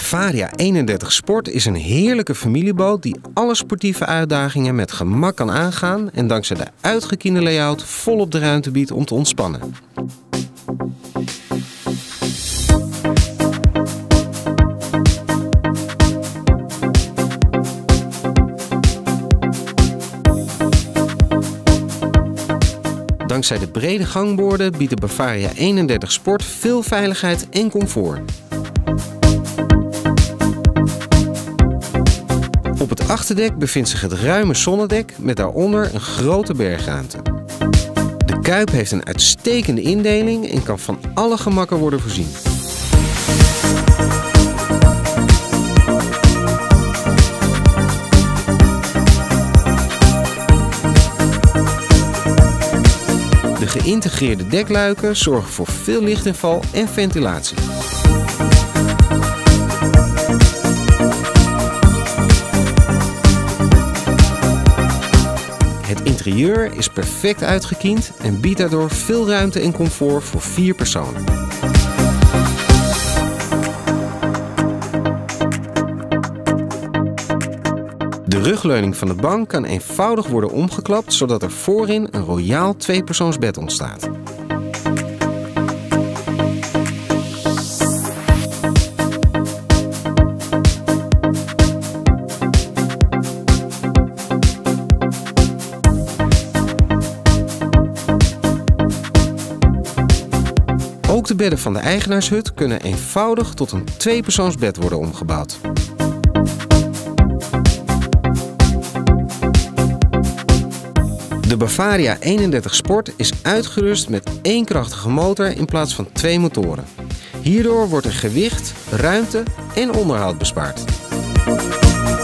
Bavaria 31 Sport is een heerlijke familieboot die alle sportieve uitdagingen met gemak kan aangaan en dankzij de uitgekiende layout volop de ruimte biedt om te ontspannen. Dankzij de brede gangboorden biedt de Bavaria 31 Sport veel veiligheid en comfort. Op het achterdek bevindt zich het ruime zonnedek met daaronder een grote bergruimte. De kuip heeft een uitstekende indeling en kan van alle gemakken worden voorzien. De geïntegreerde dekluiken zorgen voor veel lichtinval en ventilatie. Het interieur is perfect uitgekiend en biedt daardoor veel ruimte en comfort voor 4 personen. De rugleuning van de bank kan eenvoudig worden omgeklapt, zodat er voorin een royaal 2-persoonsbed ontstaat. Ook de bedden van de eigenaarshut kunnen eenvoudig tot een 2-persoonsbed worden omgebouwd. De Bavaria 31 Sport is uitgerust met 1 krachtige motor in plaats van 2 motoren. Hierdoor wordt er gewicht, ruimte en onderhoud bespaard.